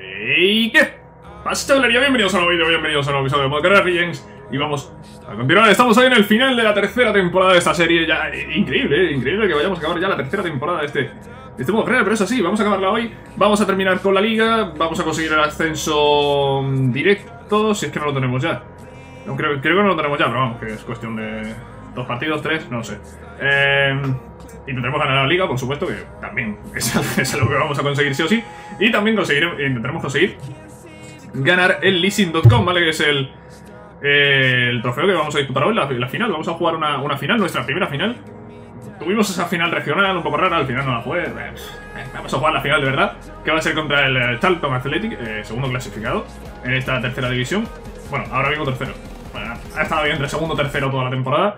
¿Y qué pasa, chavalería? Bienvenidos a un nuevo vídeo, bienvenidos a un nuevo episodio de Modcraft Legends. Y vamos a continuar, estamos hoy en el final de la tercera temporada de esta serie. Ya, increíble que vayamos a acabar ya la tercera temporada de este Modcraft, pero es así, vamos a acabarla hoy. Vamos a terminar con la liga, vamos a conseguir el ascenso directo, si es que no lo tenemos ya. No, creo que no lo tenemos ya, pero vamos, que es cuestión de 2 partidos, 3, no sé. Intentaremos ganar la liga, por supuesto, que también es algo que vamos a conseguir sí o sí. Y también intentaremos conseguir ganar el leasing.com, ¿vale? Que es el trofeo que vamos a disputar hoy, la final. Vamos a jugar una final, nuestra primera final. Tuvimos esa final regional un poco rara, al final no la jugué. Vamos a jugar la final de verdad, que va a ser contra el Charlton Athletic, segundo clasificado en esta tercera división. Bueno, ahora mismo tercero. Bueno, ha estado bien entre segundo y tercero toda la temporada.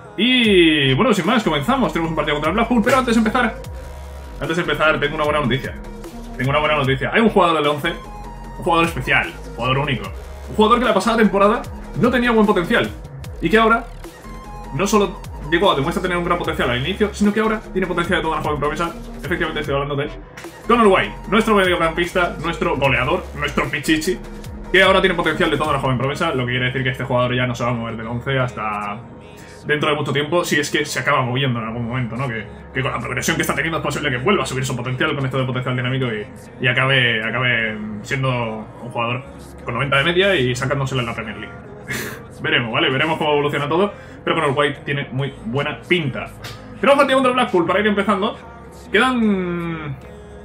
Y bueno, sin más, comenzamos. Tenemos un partido contra el Blackpool, pero antes de empezar tengo una buena noticia. Hay un jugador del 11, un jugador especial, un jugador único, un jugador que la pasada temporada no tenía buen potencial y que ahora no solo demuestra tener un gran potencial al inicio, sino que ahora tiene potencial de toda una joven promesa. Efectivamente estoy hablando de Connor White, nuestro mediocampista, nuestro goleador, nuestro pichichi, que ahora tiene potencial de toda una joven promesa, lo que quiere decir que este jugador ya no se va a mover del 11 hasta dentro de mucho tiempo, si es que se acaba moviendo en algún momento, ¿no? Que con la progresión que está teniendo es posible que vuelva a subir su potencial con esto de potencial dinámico y acabe siendo un jugador con 90 de media y sacándosela en la Premier League. Veremos, ¿vale? Veremos cómo evoluciona todo, pero con el White tiene muy buena pinta. Tenemos partido contra el Blackpool para ir empezando. Quedan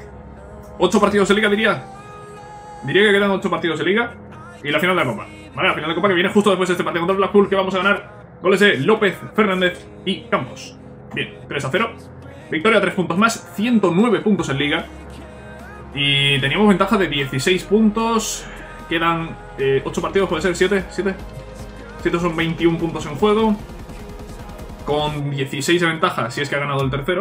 8 partidos de liga, diría que quedan 8 partidos de liga y la final de la Copa, ¿vale? La final de Copa que viene justo después de este partido contra el Blackpool, que vamos a ganar. Goles de López, Fernández y Campos. Bien, 3-0. Victoria, 3 puntos más, 109 puntos en liga. Y teníamos ventaja de 16 puntos. Quedan 8 partidos, puede ser, 7 son 21 puntos en juego. Con 16 de ventaja, si es que ha ganado el tercero.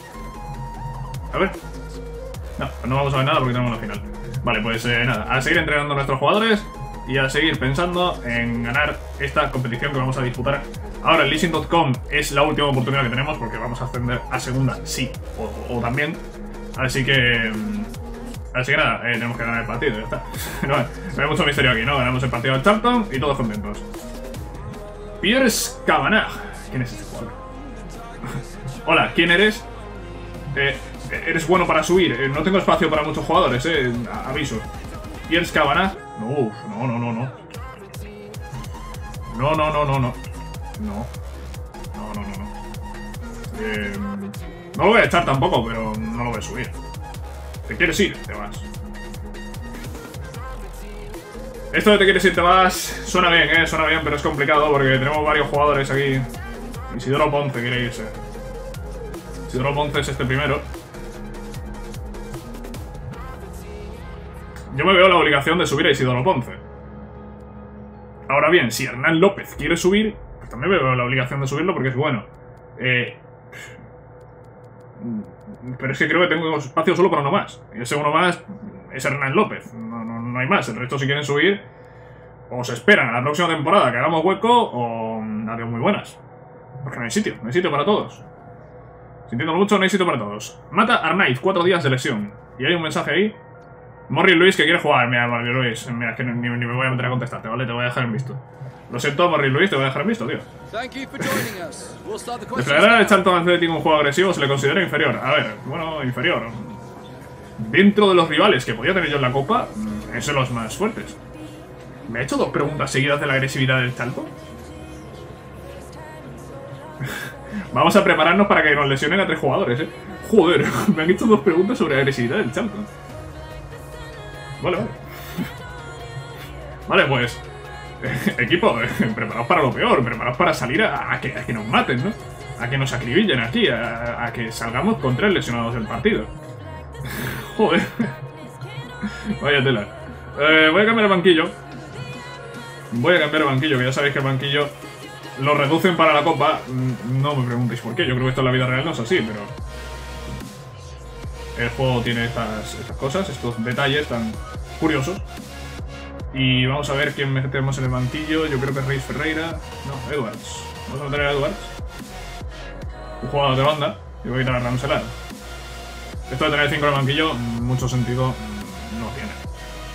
A ver. No, pues no vamos a ver nada porque tenemos la final. Vale, pues nada, a seguir entrenando a nuestros jugadores y a seguir pensando en ganar esta competición que vamos a disputar. Ahora el leasing.com es la última oportunidad que tenemos porque vamos a ascender a segunda, sí o también. Así que nada, tenemos que ganar el partido, ya está. No hay mucho misterio aquí, ¿no? Ganamos el partido del Charlton y todos contentos. Piers Cavanagh. ¿Quién es este jugador? Hola, ¿quién eres? Eres bueno para subir. No tengo espacio para muchos jugadores, aviso. Piers Cavanagh. No. No lo voy a echar tampoco, pero no lo voy a subir. ¿Te quieres ir? Te vas. Esto de te quieres ir, te vas suena bien, pero es complicado porque tenemos varios jugadores aquí. Isidoro Ponce quiere irse. Isidoro Ponce es este primero. Yo me veo la obligación de subir a Isidoro Ponce. Ahora bien, si Hernán López quiere subir, pues también me veo la obligación de subirlo porque es bueno. Pero es que creo que tengo espacio solo para uno más. Y ese uno más es Hernán López. No hay más. El resto, si quieren subir, o se esperan a la próxima temporada que hagamos hueco, o adiós muy buenas. Porque no hay sitio para todos. Sintiéndolo mucho, no hay sitio para todos. Mata Arnaiz, 4 días de lesión. Y hay un mensaje ahí. Morris Luis que quiere jugar. Mira, Morris Luis. Mira, es que ni me voy a meter a contestarte, ¿vale? Te voy a dejar en visto. Lo siento, Morris Luis, te voy a dejar en visto, tío. Desplegar el Charlton Athletic un juego agresivo se le considera inferior. A ver, bueno, inferior. Dentro de los rivales que podía tener yo en la Copa, es de los más fuertes. ¿Me ha hecho 2 preguntas seguidas de la agresividad del Charlton? Vamos a prepararnos para que nos lesionen a 3 jugadores, Joder, me han hecho 2 preguntas sobre la agresividad del Charlton. Vale. Vale, pues equipo, preparaos para lo peor, preparaos para salir a que nos maten, ¿no? A que nos acribillen aquí, a que salgamos con 3 lesionados del partido. Joder. Vaya tela. Voy a cambiar el banquillo. Que ya sabéis que el banquillo lo reducen para la Copa. No me preguntéis por qué, yo creo que esto en la vida real no es así, pero el juego tiene estas cosas, estos detalles tan curiosos. Y vamos a ver quién metemos en el banquillo. Yo creo que es Reis Ferreira. No, Edwards. Vamos a meter a Edwards, un jugador de banda. Y voy a quitar a Ramselaar. Esto de tener 5 en el banquillo, mucho sentido no tiene.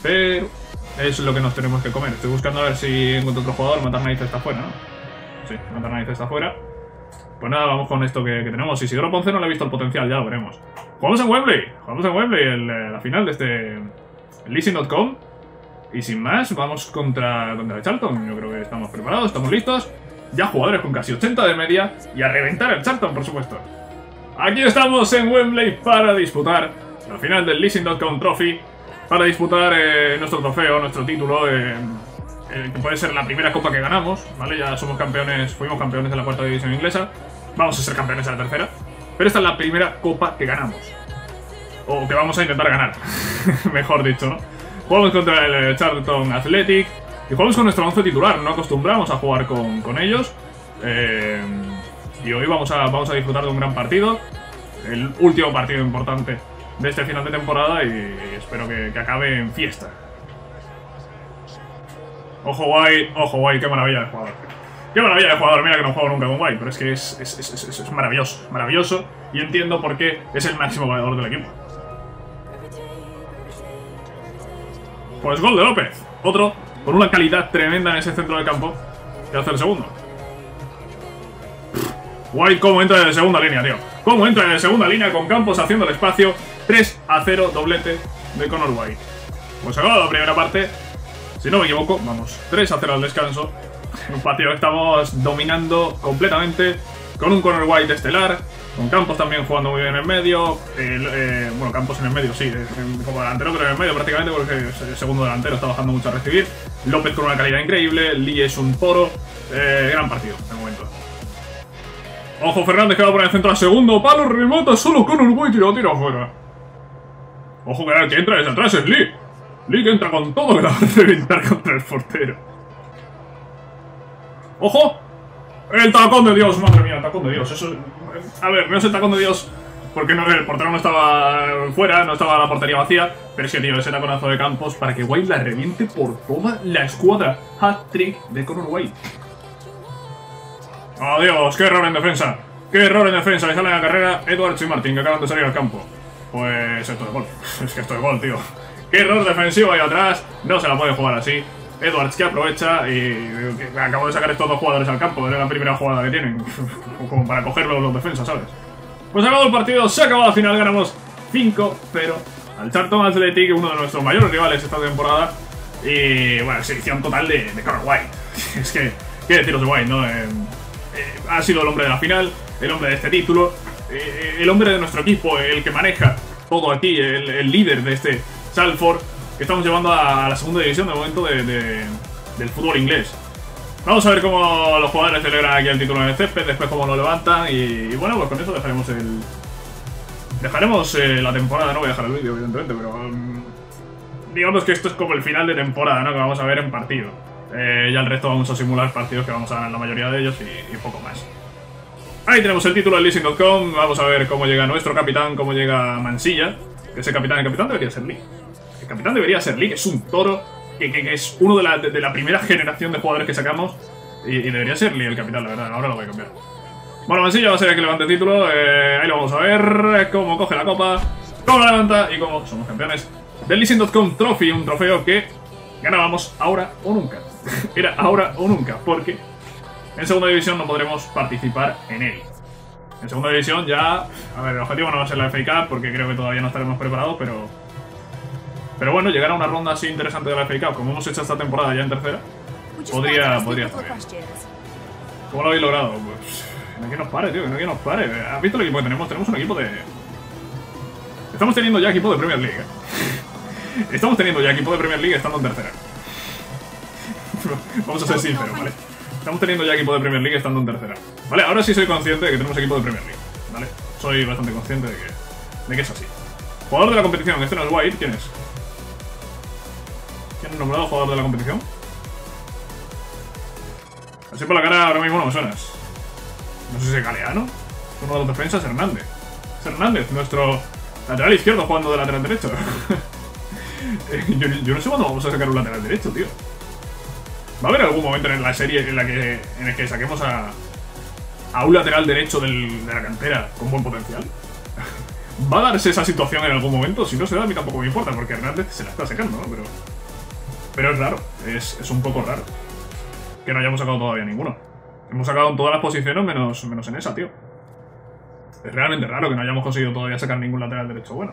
Pero es lo que nos tenemos que comer. Estoy buscando a ver si encuentro otro jugador. Matar Nariz está fuera, ¿no? Sí, Matar Nariz está fuera. Pues nada, vamos con esto que tenemos. Isidoro Ponce no le he visto el potencial, ya lo veremos. Jugamos en Wembley. Jugamos en Wembley, la final de este Leasing.com. Y sin más, vamos contra el Charlton. Yo creo que estamos preparados, estamos listos. Ya jugadores con casi 80 de media. Y a reventar el Charlton, por supuesto. Aquí estamos en Wembley para disputar la final del Leasing.com Trophy. Para disputar nuestro trofeo, nuestro título. Que puede ser la primera copa que ganamos, ¿vale? Ya somos campeones, fuimos campeones de la cuarta división inglesa. Vamos a ser campeones de la tercera. Pero esta es la primera copa que ganamos. O que vamos a intentar ganar. Mejor dicho, ¿no? Jugamos contra el Charlton Athletic. Y jugamos con nuestro 11 titular. No acostumbramos a jugar con ellos. Y hoy vamos a disfrutar de un gran partido. El último partido importante de este final de temporada. Y espero que acabe en fiesta. Ojo White, qué maravilla de jugador. Qué maravilla de jugador, mira que no juego nunca con White, pero es que es maravilloso, maravilloso. Y entiendo por qué es el máximo goleador del equipo. Pues gol de López, otro, con una calidad tremenda en ese centro del campo, que hace el segundo. White cómo entra de segunda línea, tío. Cómo entra de segunda línea con Campos haciendo el espacio. 3-0, doblete de Conor White. Pues acaba la primera parte. Si no me equivoco, vamos, 3-0 al descanso. Un partido que estamos dominando completamente. Con un Conor White estelar. Con Campos también jugando muy bien en el medio. Bueno, Campos en el medio, sí. Como delantero, pero en el medio prácticamente, porque el segundo delantero está bajando mucho a recibir. López con una calidad increíble. Lee es un toro. Gran partido, de momento. Ojo, Fernández que va a poner el centro al segundo palo. Remota solo Conor White y lo tira afuera. Ojo, que entra desde atrás es Lee. Lee que entra con todo, que la va a reventar contra el portero. ¡Ojo! El tacón de Dios, madre mía, el tacón de Dios. Eso, a ver, no es el tacón de Dios porque el portero no estaba fuera, no estaba la portería vacía. Pero es que, tío, ese taconazo de Campos para que White la reviente por toda la escuadra. Hat-trick de Conor White. ¡Adiós! ¡Qué error en defensa! ¡Qué error en defensa! Y sale en la carrera Edwards y Martin, que acaban de salir al campo. Pues esto es gol. Es que esto es gol, tío. ¡Qué error defensivo ahí atrás! No se la puede jugar así. Edwards que aprovecha y acabo de sacar estos dos jugadores al campo. Era la primera jugada que tienen. Como para cogerlos los defensas, ¿sabes? Pues se acabó el partido, se acabó la final. Ganamos 5-0 al Charlton Athletic, uno de nuestros mayores rivales esta temporada. Y bueno, selección total de Conor White. Es que, ¿qué deciros de White, no? Ha sido el hombre de la final, el hombre de este título, el hombre de nuestro equipo, el que maneja todo aquí, el líder de este Salford, que estamos llevando a la segunda división de momento del fútbol inglés. Vamos a ver cómo los jugadores celebran aquí el título en el césped, después cómo lo levantan y bueno, pues con eso dejaremos la temporada. No voy a dejar el vídeo, evidentemente, pero digamos que esto es como el final de temporada, ¿no? Que vamos a ver en partido. Ya el resto vamos a simular partidos que vamos a ganar la mayoría de ellos y poco más. Ahí tenemos el título del Leasing.com. Vamos a ver cómo llega nuestro capitán, cómo llega Mansilla, que es el capitán debería ser Lee. El capitán debería ser Lee, que es un toro, que es uno de la primera generación de jugadores que sacamos. Y debería ser Lee el capitán, la verdad. Ahora lo voy a cambiar. Bueno, Mansilla va a ser el que levante el título. Ahí lo vamos a ver. Cómo coge la copa, cómo la levanta y cómo somos campeones del Leasing.com Trophy. Un trofeo que ganábamos ahora o nunca. Era ahora o nunca, porque en segunda división no podremos participar en él. En segunda división ya... A ver, el objetivo no va a ser la FA Cup, porque creo que todavía no estaremos preparados, pero bueno, llegar a una ronda así interesante de la FA Cup, como hemos hecho esta temporada ya en tercera, podría estar bien. ¿Cómo lo habéis logrado? Pues... No hay que nos pare, tío, no hay que nos pare. ¿Has visto el equipo que tenemos? Tenemos un equipo de... Estamos teniendo ya equipo de Premier League, Estamos teniendo ya equipo de Premier League estando en tercera. Vamos a ser sinceros, ¿vale? Estamos teniendo ya equipo de Premier League estando en tercera. Vale, ahora sí soy consciente de que tenemos equipo de Premier League, ¿vale? Soy bastante consciente de que es así. Jugador de la competición, este no es White, ¿quién es? ¿Quién ha nombrado jugador de la competición? Así por la cara ahora mismo no me suenas. No sé si es Galeano. Uno de los defensas, Hernández. Es Hernández, nuestro lateral izquierdo jugando de lateral derecho. Yo no sé cuándo vamos a sacar un lateral derecho, tío. ¿Va a haber algún momento en la serie en el que saquemos a un lateral derecho de la cantera con buen potencial? ¿Va a darse esa situación en algún momento? Si no se da, a mí tampoco me importa, porque Hernández se la está sacando, ¿no? Pero es raro, es un poco raro que no hayamos sacado todavía ninguno. Hemos sacado en todas las posiciones menos en esa, tío. Es realmente raro que no hayamos conseguido todavía sacar ningún lateral derecho bueno.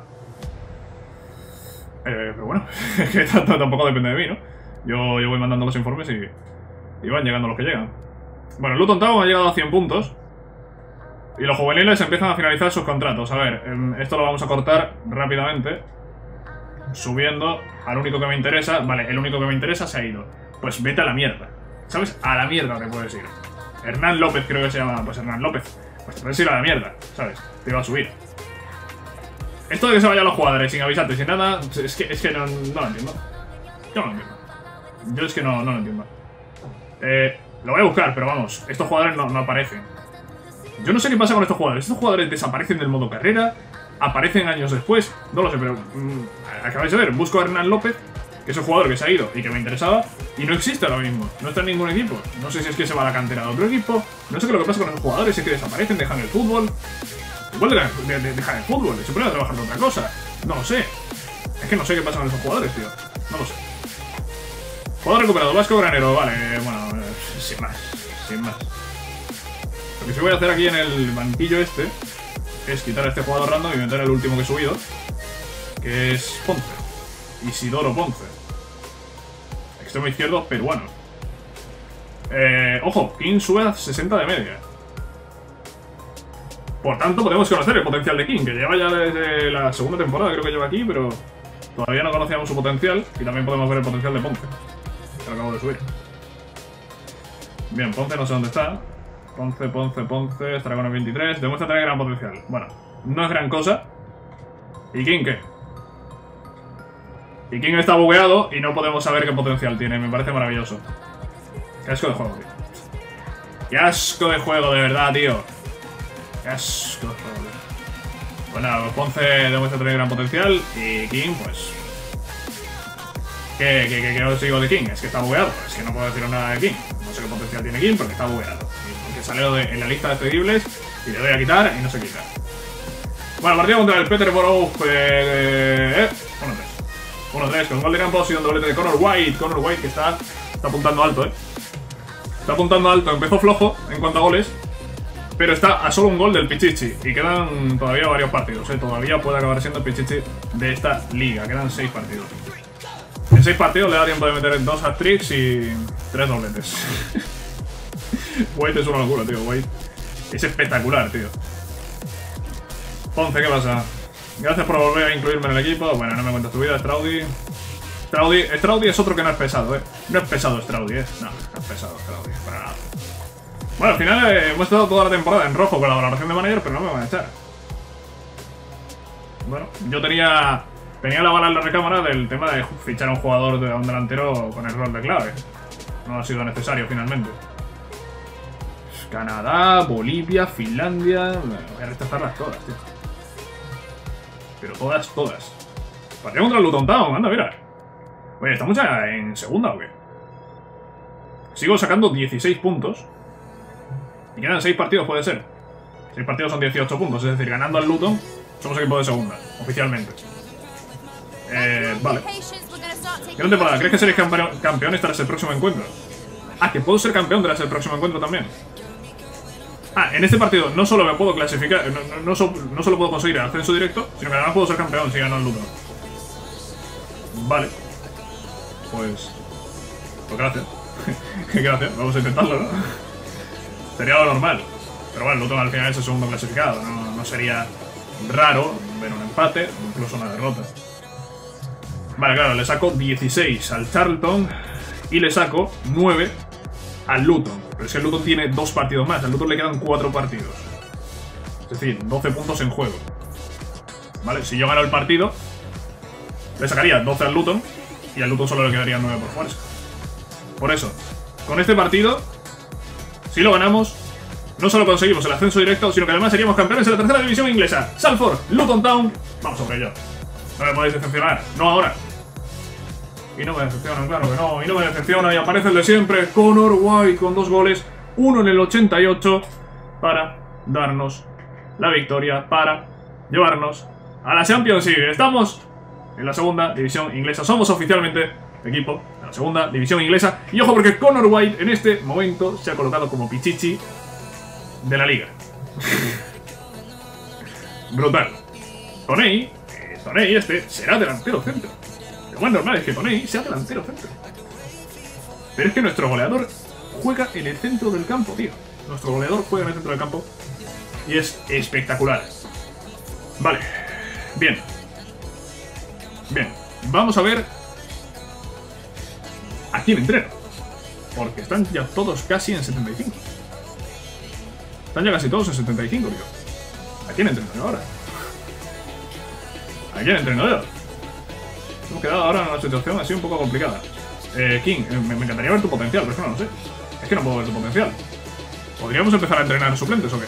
Pero bueno, es que tampoco depende de mí, ¿no? Yo voy mandando los informes y van llegando los que llegan. Bueno, el Luton Town ha llegado a 100 puntos. Y los juveniles empiezan a finalizar sus contratos. A ver, esto lo vamos a cortar rápidamente. Subiendo al único que me interesa. Vale, el único que me interesa se ha ido. Pues vete a la mierda. ¿Sabes? A la mierda te puedes ir. Hernán López creo que se llama. Pues Hernán López. Pues te puedes ir a la mierda, ¿sabes? Te iba a subir. Esto de que se vayan los jugadores sin avisarte, sin nada, es que no lo entiendo. Yo no lo entiendo. Yo es que no lo entiendo. Lo voy a buscar, pero vamos, estos jugadores no aparecen. Yo no sé qué pasa con estos jugadores. Estos jugadores desaparecen del modo carrera, aparecen años después, no lo sé, pero acabáis de ver, busco a Hernán López, que es el jugador que se ha ido y que me interesaba, y no existe ahora mismo, no está en ningún equipo. No sé si es que se va a la cantera de otro equipo, no sé qué es lo que pasa con los jugadores, es que desaparecen, dejan el fútbol. Igual dejan el fútbol, se ponen a trabajar de otra cosa, no lo sé. Es que no sé qué pasa con esos jugadores, tío, no lo sé. Jugador recuperado, Vasco Granero, vale, bueno, sin más. Lo que sí voy a hacer aquí en el banquillo este es quitar a este jugador random y meter el último que he subido, que es Ponce. Isidoro Ponce. Extremo izquierdo peruano. Ojo, King sube a 60 de media. Por tanto, podemos conocer el potencial de King, que lleva ya desde la segunda temporada, creo que lleva aquí, pero todavía no conocíamos su potencial. Y también podemos ver el potencial de Ponce, que lo acabo de subir. Bien, Ponce no sé dónde está. Ponce, estará con el 23. Demuestra tener gran potencial. Bueno, no es gran cosa. ¿Y King qué? Y King está bugueado y no podemos saber qué potencial tiene. Me parece maravilloso. Qué asco de juego, tío. Qué asco de juego, de verdad, tío. Qué asco de juego, tío. Bueno, Ponce demuestra tener gran potencial. Y King, pues... ¿Qué os digo de King? Es que está bugueado. Es que no puedo deciros nada de King. No sé qué potencial tiene King porque está bugueado. Porque salió en la lista de cedibles y le doy a quitar y no se quita. Bueno, partido contra el Peterborough. 1-3 con gol de campo, ha sido un doblete de Connor White. Connor White que está apuntando alto, Está apuntando alto. Empezó flojo en cuanto a goles, pero está a solo un gol del Pichichi. Y quedan todavía varios partidos, Todavía puede acabar siendo el Pichichi de esta liga. Quedan 6 partidos. En 6 partidos le da tiempo de meter 2 hat-tricks y 3 dobletes. White es una locura, tío. White es espectacular, tío. Ponce, ¿qué pasa? Gracias por volver a incluirme en el equipo. Bueno, no me cuentas tu vida, Straudy. Straudy es otro que no es pesado, No es pesado Straudy, No es pesado Straudy, para nada. Bueno, al final hemos estado toda la temporada en rojo con la valoración de manager, pero no me van a echar. Bueno, yo tenía la bala en la recámara del tema de fichar a un jugador de un delantero con el rol de clave. No ha sido necesario finalmente. Canadá, Bolivia, Finlandia... Voy a rechazarlas todas, tío. Pero todas. Partido contra el Luton Town, anda, mira. Oye, ¿estamos ya en segunda o qué? Sigo sacando 16 puntos. Y quedan 6 partidos, puede ser. 6 partidos son 18 puntos, es decir, ganando al Luton, somos equipo de segunda, oficialmente. Vale. ¿Qué temporada? ¿Crees que seréis campeones tras el próximo encuentro? Ah, que puedo ser campeón tras el próximo encuentro también. Ah, en este partido no solo me puedo clasificar, no solo puedo conseguir el ascenso directo, sino que además puedo ser campeón si gano el Luton. Vale. Pues gracias. Gracias, vamos a intentarlo, ¿no? Sería lo normal. Pero bueno, el Luton al final es el segundo clasificado. No sería raro ver un empate, incluso una derrota. Vale, claro, le saco 16 al Charlton y le saco 9 al Luton. Pero es que el Luton tiene 2 partidos más. Al Luton le quedan 4 partidos. Es decir, 12 puntos en juego. Vale, si yo gano el partido, le sacaría 12 al Luton y al Luton solo le quedarían 9 por fuerza. Por eso, con este partido, si lo ganamos, no solo conseguimos el ascenso directo, sino que además seríamos campeones de la tercera división inglesa. Salford, Luton Town, vamos sobre ello. No me podéis decepcionar, no ahora. Y no me decepcionan, claro que no. Y no me decepciona y aparece el de siempre, Connor White con 2 goles, uno en el 88, para darnos la victoria, para llevarnos a la Champions League. Estamos en la segunda división inglesa, somos oficialmente equipo de la segunda división inglesa. Y ojo porque Conor White en este momento se ha colocado como pichichi de la liga. Brutal. Toney este será delantero centro. Lo más normal es que Toney sea delantero centro. Pero es que nuestro goleador juega en el centro del campo, tío. Nuestro goleador juega en el centro del campo y es espectacular. Vale. Bien. Bien. Vamos a ver a quién entreno. Porque están ya todos casi en 75. Están ya casi todos en 75, tío. ¿A quién entreno yo ahora? ¿A quién entreno yo? Hemos quedado ahora en una situación así un poco complicada. King, me encantaría ver tu potencial, pero es que no lo sé. Es que no puedo ver tu potencial. ¿Podríamos empezar a entrenar suplentes o qué?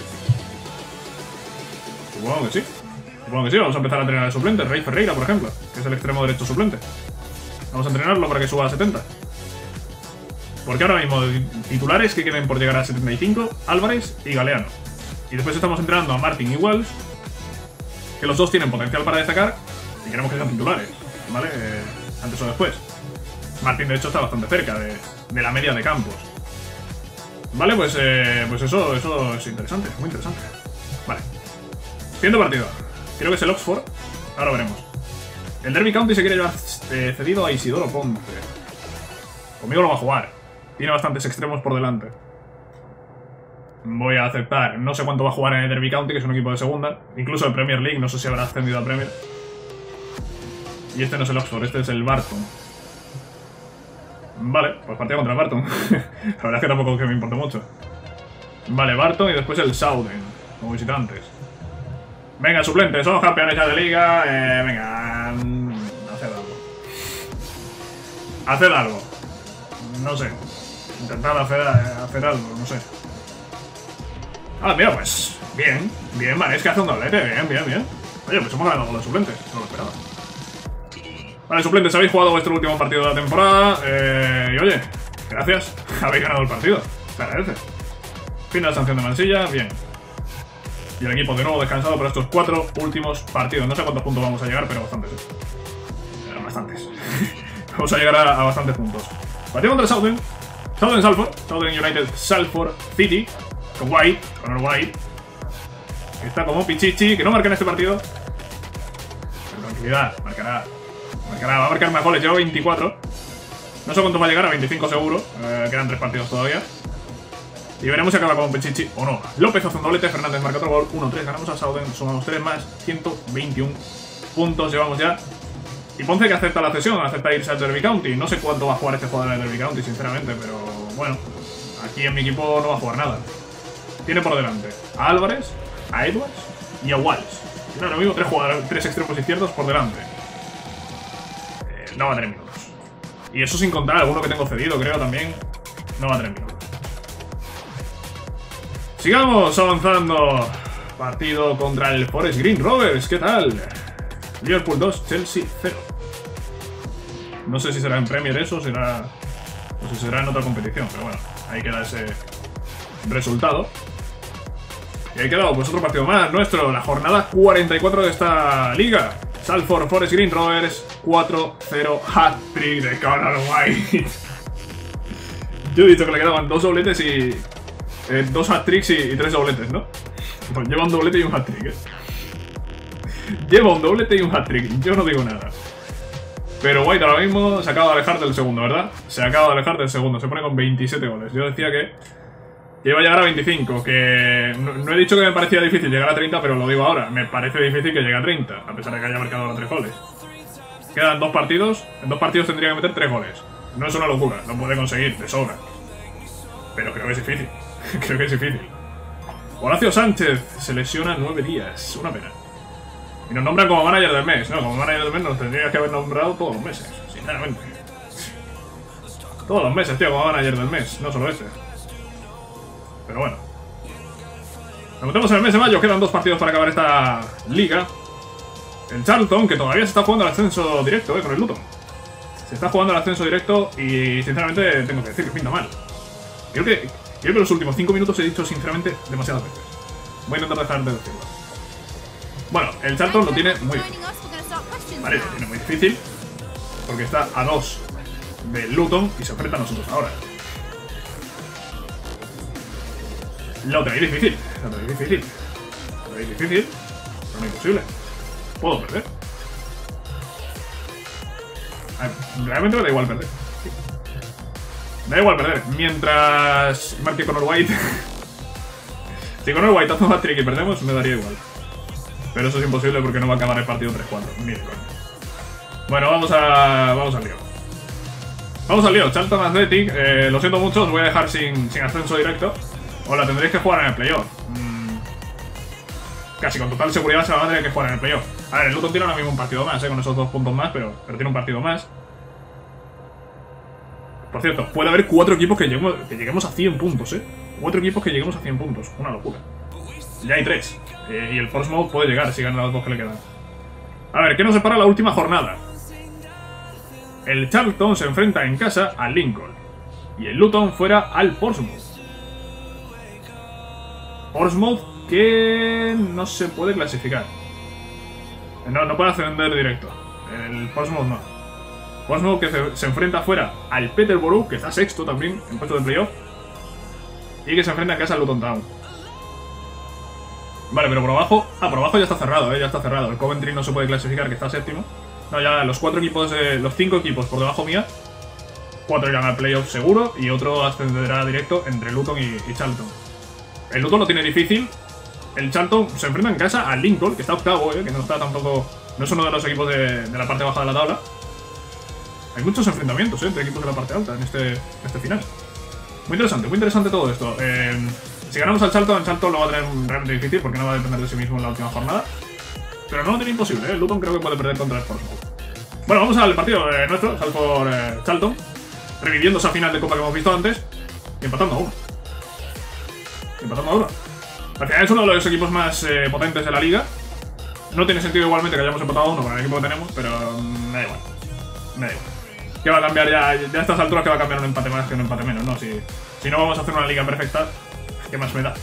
Supongo que sí. Supongo que sí, vamos a empezar a entrenar suplentes. Rey Ferreira, por ejemplo, que es el extremo derecho suplente. Vamos a entrenarlo para que suba a 70. Porque ahora mismo titulares que queden por llegar a 75, Álvarez y Galeano. Y después estamos entrenando a Martin y Walsh, que los dos tienen potencial para destacar y queremos que sean titulares, ¿vale? Antes o después. Martin, de hecho, está bastante cerca de la media de campos. Vale, pues eso es interesante, muy interesante. Vale. Siguiente partido. Creo que es el Oxford. Ahora veremos. El Derby County se quiere llevar cedido a Isidoro Ponce. Conmigo lo va a jugar. Tiene bastantes extremos por delante. Voy a aceptar. No sé cuánto va a jugar en el Derby County, que es un equipo de segunda. Incluso de Premier League, no sé si habrá ascendido a Premier. Y este no es el Oxford, este es el Barton. Vale, pues partida contra Barton. La verdad es que tampoco es que me importe mucho. Vale, Barton y después el Southampton, como visitantes. Venga, suplentes, son campeones ya de liga. Venga, haced algo. Haced algo. No sé. Intentad hacer algo, no sé. Ah, mira, pues. Bien, bien, vale, es que hace un doblete. Bien, bien, bien. Oye, pues hemos ganado con los suplentes. No lo esperaba. Vale, suplentes, habéis jugado vuestro último partido de la temporada. Y oye, gracias. Habéis ganado el partido. Se agradece. Fin de la sanción de Mansilla, bien. Y el equipo de nuevo descansado para estos 4 últimos partidos. No sé a cuántos puntos vamos a llegar, pero bastantes. Bastantes. Vamos a llegar a bastantes puntos. Partido contra Salford. Southern United Salford City. Con White, con el White. Que está como pichichi, que no marca en este partido. Pero tranquilidad, marcará. Va a marcar más goles, lleva 24. No sé cuánto va a llegar, a 25 seguro. Quedan 3 partidos todavía. Y veremos si acaba con Pichichi o no. López hace un doblete, Fernández marca otro gol, 1-3. Ganamos a Southern, sumamos 3 más, 121 puntos llevamos ya. Y Ponce que acepta la cesión, acepta irse al Derby County. No sé cuánto va a jugar este jugador en el Derby County, sinceramente, pero bueno, aquí en mi equipo no va a jugar nada. Tiene por delante a Álvarez, a Edwards y a Walsh. Tiene ahora mismo 3 extremos izquierdos por delante. No va a tener minutos. Y eso sin contar alguno que tengo cedido, creo también. No va a tener minutos. Sigamos avanzando. Partido contra el Forest Green Rovers. ¿Qué tal? Liverpool 2, Chelsea 0. No sé si será en Premier eso, será... o si será en otra competición, pero bueno, ahí queda ese resultado. Y ahí queda pues otro partido más nuestro, la jornada 44 de esta liga. Salford Forest Green Rovers 4-0 hat-trick de Conor White. Yo he dicho que le quedaban 2 dobletes y... 2 hat-tricks y 3 dobletes, ¿no? Pues lleva un doblete y un hat-trick, Lleva un doblete y un hat-trick, yo no digo nada. Pero White ahora mismo se acaba de alejar del segundo, ¿verdad? Se acaba de alejar del segundo, se pone con 27 goles. Yo decía que iba a llegar a 25, que no he dicho que me parecía difícil llegar a 30, pero lo digo ahora. Me parece difícil que llegue a 30, a pesar de que haya marcado ahora 3 goles. Quedan 2 partidos, en 2 partidos tendría que meter 3 goles. No es una locura, lo puede conseguir, de sobra. Pero creo que es difícil, creo que es difícil. Horacio Sánchez se lesiona 9 días, una pena. Y nos nombran como manager del mes, ¿no? Como manager del mes nos tendrías que haber nombrado todos los meses, sinceramente. Todos los meses, tío, como manager del mes, no solo ese. Pero bueno. Nos metemos en el mes de mayo, quedan 2 partidos para acabar esta liga. El Charlton, que todavía se está jugando el ascenso directo, con el Luton. Se está jugando el ascenso directo y sinceramente tengo que decir que pinta mal. Creo que los últimos 5 minutos he dicho sinceramente demasiadas veces. Voy a intentar dejar de decirlo. Bueno, el Charlton lo tiene muy difícil. Vale, lo tiene muy difícil. Porque está a 2 del Luton y se enfrenta a nosotros ahora. Lo tenéis difícil, lo tenéis difícil. Lo tenéis difícil, pero no es imposible. Puedo perder. Realmente me da igual perder. Sí. Me da igual perder. Mientras marque Conor White. Si Conor White hace un hat-trick y perdemos, me daría igual. Pero eso es imposible porque no va a acabar el partido 3-4. Ni de coña. Bueno, vamos al lío. Vamos al lío. Charlton Athletic. Lo siento mucho, os voy a dejar sin ascenso directo. O la tendréis que jugar en el playoff. Casi con total seguridad se va a tener que jugar en el playoff. A ver, el Luton tiene ahora mismo un partido más, con esos 2 puntos más, pero tiene un partido más. Por cierto, puede haber 4 equipos que lleguemos a 100 puntos, 4 equipos que lleguemos a 100 puntos. Una locura. Ya hay 3. Y el Portsmouth puede llegar si ganan los 2 que le quedan. A ver, ¿qué nos separa la última jornada? El Charlton se enfrenta en casa al Lincoln. Y el Luton fuera al Portsmouth. Portsmouth que no se puede clasificar. No puede ascender directo. El Portsmouth no. Portsmouth que se enfrenta fuera al Peterborough, que está sexto también en puesto de playoff. Y que se enfrenta en casa al Luton Town. Vale, pero por abajo... Ah, por abajo ya está cerrado, ya está cerrado. El Coventry no se puede clasificar, que está séptimo. No, ya los 4 equipos, los 5 equipos por debajo mía, 4 irán al playoff seguro y otro ascenderá directo entre Luton y Charlton. El Luton lo tiene difícil. El Charlton se enfrenta en casa al Lincoln, que está octavo, que no está tampoco... No es uno de los equipos de la parte baja de la tabla. Hay muchos enfrentamientos entre equipos de la parte alta en este final. Muy interesante todo esto. Si ganamos al Charlton, el Charlton lo va a tener realmente difícil porque no va a depender de sí mismo en la última jornada. Pero no lo tiene imposible, el Luton creo que puede perder contra el Portsmouth. Bueno, vamos al partido nuestro, Salford Charlton. Reviviendo esa final de Copa que hemos visto antes. Y empatando a 1. Al final es uno de los equipos más potentes de la liga. No tiene sentido igualmente que hayamos empatado a 1 con el equipo que tenemos, pero me da igual. ¿Qué va a cambiar ya a estas alturas? Que va a cambiar un empate más que un empate menos, ¿no? Si no vamos a hacer una liga perfecta, ¿qué más me da?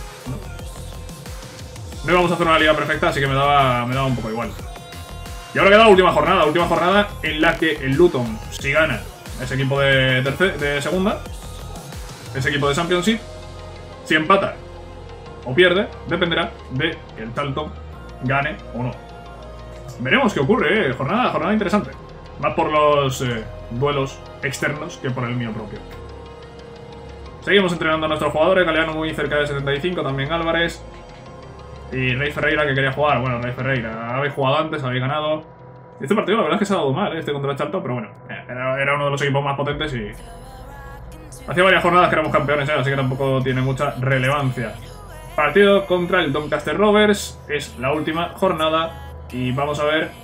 No íbamos a hacer una liga perfecta, así que me daba un poco igual. Y ahora queda la última jornada en la que el Luton, si gana, ese equipo de segunda, ese equipo de Championship, si empata o pierde, dependerá de que el Charlton gane o no. Veremos qué ocurre, jornada interesante. Más por los duelos externos que por el mío propio. Seguimos entrenando a nuestros jugadores, Galeano muy cerca de 75, también Álvarez. Y Rey Ferreira que quería jugar. Bueno, Rey Ferreira, habéis jugado antes, habéis ganado. Este partido la verdad es que se ha dado mal, este contra el Charlton, pero bueno, era uno de los equipos más potentes y... Hacía varias jornadas que éramos campeones, así que tampoco tiene mucha relevancia. Partido contra el Doncaster Rovers, es la última jornada y vamos a ver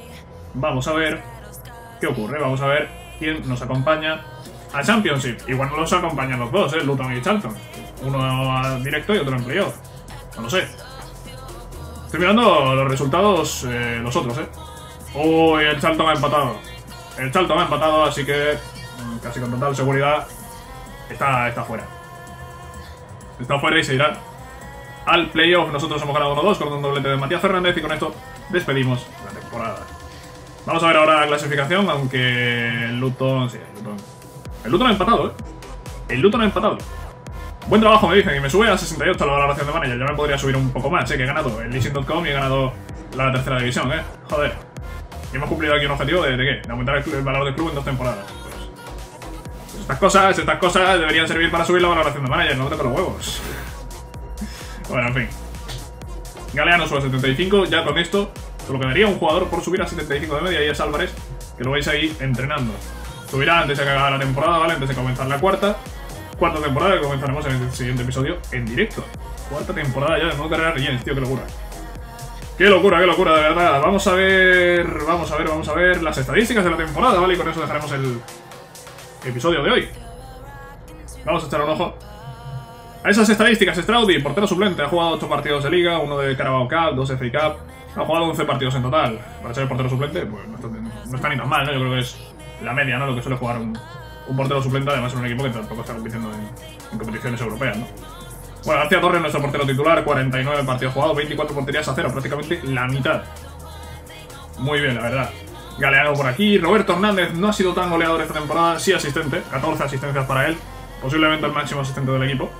qué ocurre, vamos a ver quién nos acompaña a Championship. Igual no los acompañan los dos, Luton y Charlton. Uno a directo y otro en playoff. No lo sé. Estoy mirando los resultados, los otros, Uy, el Charlton ha empatado. El Charlton ha empatado, así que casi con total seguridad está fuera. Está fuera y se irá al playoff. Nosotros hemos ganado 1-2 con un doblete de Matías Fernández y con esto despedimos la temporada. Vamos a ver ahora la clasificación, aunque el Luton... Sí, el Luton ha empatado, El Luton ha empatado. Buen trabajo, me dicen, y me sube a 68 la valoración de manager. Ya me podría subir un poco más, que he ganado el leasing.com y he ganado la tercera división, Joder. Y hemos cumplido aquí un objetivo ¿de qué? De aumentar el valor del club en 2 temporadas. Pues estas cosas deberían servir para subir la valoración de manager, no te los huevos. Bueno, en fin. Galeano sube a 75, ya con esto solo quedaría un jugador por subir a 75 de media y es Álvarez, que lo vais a ir entrenando. Subirá antes de que acabe la temporada, ¿vale? Antes de comenzar la cuarta temporada que comenzaremos en el siguiente episodio en directo. 4ª temporada ya de nuevo carrera Regents, tío, qué locura. Qué locura, de verdad. Vamos a ver las estadísticas de la temporada, ¿vale? Y con eso dejaremos el episodio de hoy. Vamos a echar un ojo a esas estadísticas. Straudi, portero suplente, ha jugado 8 partidos de liga, 1 de Carabao Cup, 2 FA Cup. Ha jugado 11 partidos en total. Para ser el portero suplente, pues no está ni tan mal, ¿no? Yo creo que es la media, ¿no? Lo que suele jugar un portero suplente, además en un equipo que tampoco está compitiendo en competiciones europeas, ¿no? Bueno, García Torres, nuestro portero titular, 49 partidos jugados, 24 porterías a 0, prácticamente la mitad. Muy bien, la verdad. Galeano por aquí. Roberto Hernández no ha sido tan goleador esta temporada, sí asistente, 14 asistencias para él, posiblemente el máximo asistente del equipo.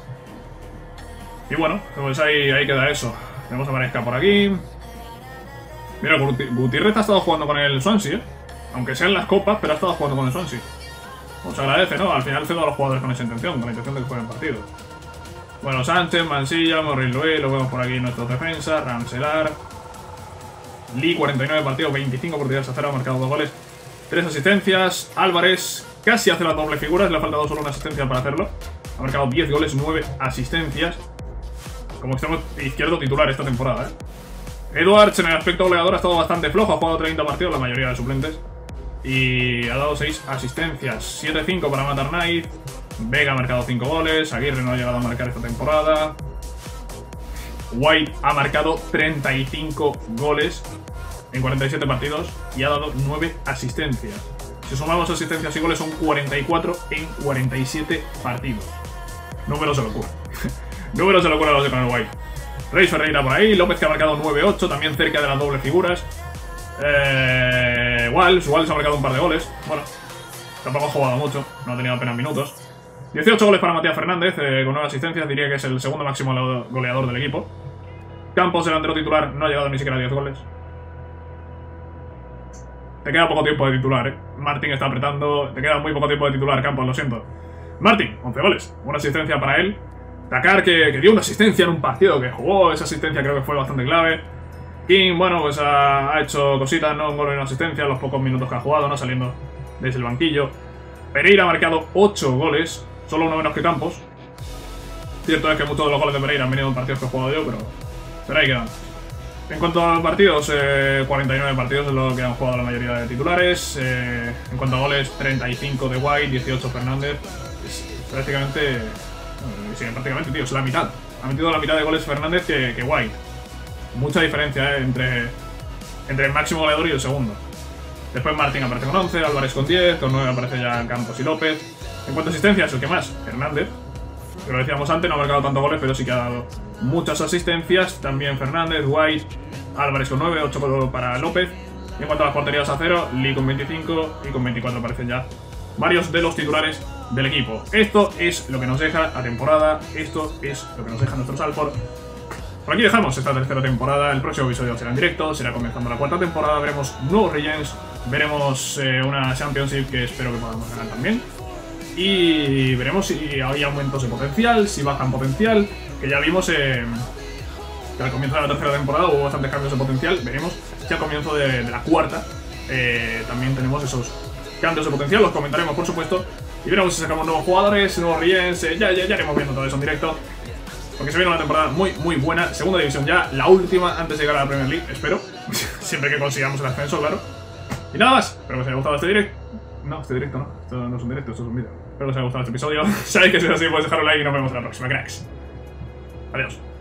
Y bueno, pues ahí queda eso. Tenemos a Maresca por aquí. Mira, Gutiérrez ha estado jugando con el Swansea, aunque sean las copas, pero ha estado jugando con el Swansea. Pues agradece, ¿no? Al final cedo a los jugadores con esa intención, con la intención de que jueguen partidos. Bueno, Sánchez, Mansilla, Morris Luis, lo vemos por aquí en nuestros defensas, Ramselar. Lee, 49 partidos, 25 oportunidades a 0, ha marcado 2 goles, 3 asistencias. Álvarez casi hace las doble figuras, le ha faltado solo una asistencia para hacerlo. Ha marcado 10 goles, 9 asistencias. Como extremo izquierdo titular esta temporada, Edwards en el aspecto goleador ha estado bastante flojo, ha jugado 30 partidos, la mayoría de suplentes. Y ha dado 6 asistencias, 7-5 para Matt Arnaiz. Vega ha marcado 5 goles, Aguirre no ha llegado a marcar esta temporada. White ha marcado 35 goles en 47 partidos y ha dado 9 asistencias. Si sumamos asistencias y goles son 44 en 47 partidos. Números de locura. Números de locura los de Conor White. Reis Ferreira por ahí, López que ha marcado 9-8, también cerca de las dobles figuras. Walsh ha marcado un par de goles. Bueno, tampoco ha jugado mucho, no ha tenido apenas minutos. 18 goles para Matías Fernández, con 9 asistencias, diría que es el segundo máximo goleador del equipo. Campos, delantero titular, no ha llegado ni siquiera a 10 goles. Te queda poco tiempo de titular, Martín está apretando, te queda muy poco tiempo de titular, Campos, lo siento. Martín, 11 goles, una asistencia para él. Dakar que dio una asistencia en un partido que jugó, esa asistencia creo que fue bastante clave. King, bueno, pues ha hecho cositas, no un gol y una asistencia, los pocos minutos que ha jugado, no saliendo desde el banquillo. Pereira ha marcado 8 goles, solo uno menos que Campos. Cierto es que muchos de los goles de Pereira han venido en partidos que he jugado yo, pero ahí quedan. En cuanto a partidos, 49 partidos es lo que han jugado la mayoría de titulares. En cuanto a goles, 35 de White, 18 Fernández. Es prácticamente... sí, prácticamente, tío, es la mitad. Ha metido la mitad de goles Fernández que White. Mucha diferencia entre el máximo goleador y el segundo. Después Martín aparece con 11, Álvarez con 10, con 9 aparece ya Campos y López. En cuanto a asistencias, el que más, Fernández. Que lo decíamos antes, no ha marcado tantos goles, pero sí que ha dado muchas asistencias. También Fernández, White, Álvarez con 9, 8 para López. Y en cuanto a las porterías a 0, Lee con 25 y con 24 aparecen ya varios de los titulares del equipo. Esto es lo que nos deja la temporada, esto es lo que nos deja nuestro Salford. Por aquí dejamos esta tercera temporada, el próximo episodio será en directo, será comenzando la cuarta temporada, veremos nuevos Regents, veremos una Championship que espero que podamos ganar también. Y veremos si hay aumentos de potencial, si bajan potencial, que ya vimos que al comienzo de la tercera temporada hubo bastantes cambios de potencial, veremos si al comienzo de la cuarta también tenemos esos cambios de potencial, los comentaremos por supuesto, y veremos si sacamos nuevos jugadores, nuevos Regents, ya iremos viendo todo eso en directo. Porque se viene una temporada muy buena, segunda división ya, la última antes de llegar a la Premier League, espero. Siempre que consigamos el ascenso, claro. Y nada más, espero que os haya gustado este directo. No, este directo no, esto no es un directo, esto es un vídeo. Espero que os haya gustado este episodio. Sabéis que si es así, podéis dejar un like y nos vemos en la próxima, cracks. Adiós.